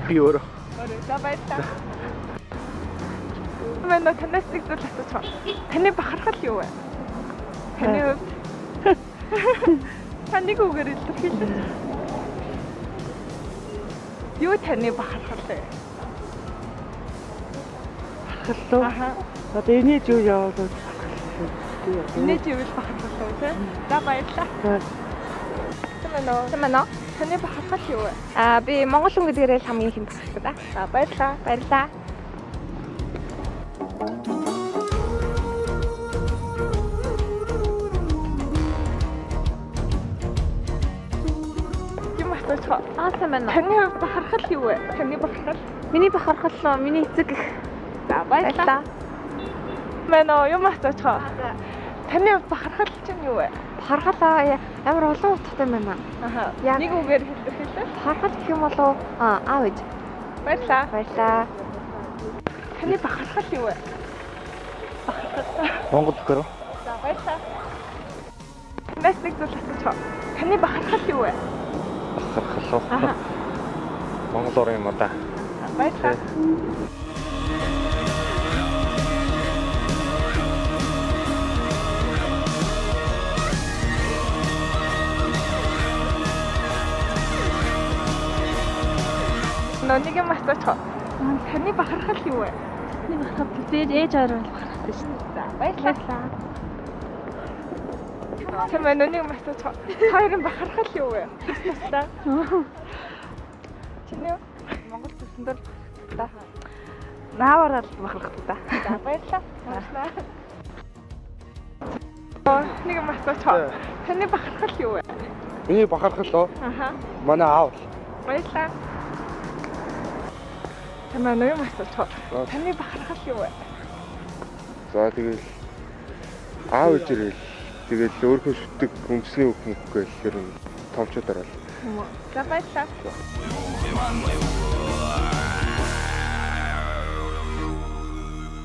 Би өөрөө. За баярлалаа. Манай танаас нэг зүйл асууж байгаа. Таны бахархал юу вэ? Таны хувьд таны үгээр илэрхийлж. Юу таны бахархал вэ? Бахархал. Одоо инээж юу яваад инээж юу бахархал вэ те? За баярлалаа. Тэмээнэ. Таны бахархал юу вэ? Би монгол хүн гэдгээрээ л хамгийн ихэнд бахархдаг да. За баярлалаа. Баярлалаа. Таны хувьд бахархал юу вэ? Таны бахархал? Миний бахархал миний эцэг их. За баярлалаа. Манай юм асууж байгаа. Таны хувьд бахархал чинь юу вэ? Бахархал ямар олон утгатай байна. Нэг үгээр хэлбэл бахархал гэх юм болов аав ээж. Баярлалаа. Баярлалаа. Таны бахархал юу вэ? Монгол өгөр. За баярлалаа. Танаас нэг зүйл асууж байгаа. Таны бахархал юу вэ? Бахархал. Монгол ор юм да. Баярлалаа. Нэг юм асууж байгаа. Таны бахархал юу вэ? Таны бахархал ээж аваар бахархдаг шүү дээ. За баярлалаа. Тэмээ нэг юм асууж байгаа. Хоёрын бахархал юу вэ? Тусдаа. Чиний Монгол төсөндөл та наавараа бахархдаг та. За баярлалаа. Нэг юм асууж байгаа. Таны бахархал юу вэ? Миний бахархал. Манай аав. Баярлалаа. Тэмээ нэг юм асууж байгаа. Таны бахархал юу вэ? За тэгэл аав ижирэл тэгэл өөрөө шүтдэг үндэсний үг мөх гээл тэр томчууд орол. За баярлалаа.